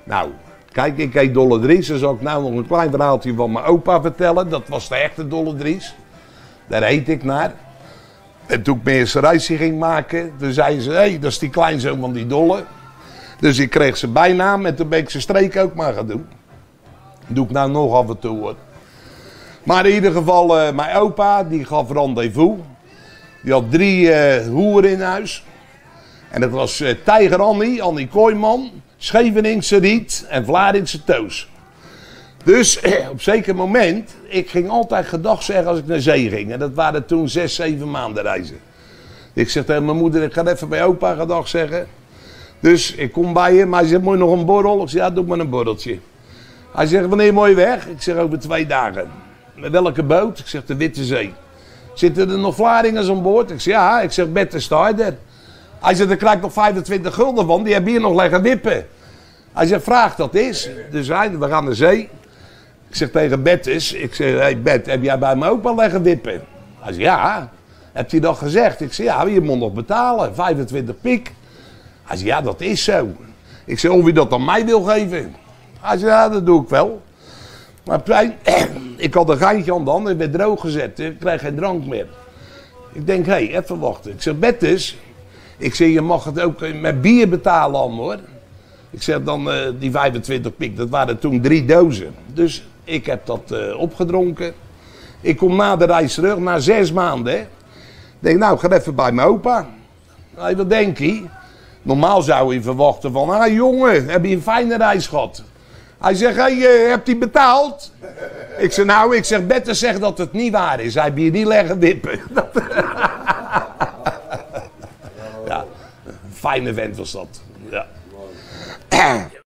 Nou, kijk, ik heet Dolle Dries. Dan zal ik nou nog een klein verhaaltje van mijn opa vertellen. Dat was de echte Dolle Dries. Daar heet ik naar. En toen ik mijn eerste reisje ging maken, toen zeiden ze, hé, dat is die kleinzoon van die Dolle. Dus ik kreeg zijn bijnaam en toen ben ik zijn streek ook maar gaan doen. Dat doe ik nou nog af en toe, hoor. Maar in ieder geval, mijn opa, die gaf rendezvous. Die had 3 hoeren in huis. En dat was Tijger Annie Kooijman, Scheveningse Riet en Vlaardingse Toos. Dus op zeker moment, ik ging altijd gedag zeggen als ik naar zee ging. En dat waren toen 6, 7 maanden reizen. Ik zeg tegen mijn moeder, ik ga even bij opa gedag zeggen. Dus ik kom bij hem, hij zegt, moet je nog een borrel? Ik zeg, ja, doe maar een borreltje. Hij zegt, wanneer moet je weg? Ik zeg, over 2 dagen. Met welke boot? Ik zeg, de Witte Zee. Zitten er nog Vlaardingers aan boord? Ik zeg, ja. Ik zeg, Bette Stuyder. Hij zegt, daar krijg ik nog 25 gulden van, die hebben hier nog leggen wippen. Hij zegt, vraag dat is. Dus we gaan naar zee. Ik zeg tegen Bettes, ik zeg, hey Bet, heb jij bij me ook wel leggen wippen? Hij zegt, ja. Heb je dat gezegd? Ik zeg, ja, je moet nog betalen, 25 pik. Hij zegt, ja, dat is zo. Ik zeg, of je dat aan mij wil geven? Hij zegt, ja, dat doe ik wel. Maar ik had een geintje aan de hand, ik werd droog gezet, ik krijg geen drank meer. Ik denk, hé, even wachten. Ik zeg, Bettes, ik zeg, je mag het ook met bier betalen aan, hoor. Ik zeg dan, die 25 pik, dat waren toen 3 dozen. Dus ik heb dat opgedronken. Ik kom na de reis terug, na 6 maanden. Ik denk, nou, ik ga even bij mijn opa. Nou, wat denk je? Normaal zou je verwachten van, ah jongen, heb je een fijne reis gehad? Hij zegt, hey, hebt hij betaald? Ik zeg, nou, Bette zegt dat het niet waar is. Hij heeft hier niet leggen wippen. Ja, een fijne vent was dat. Ja.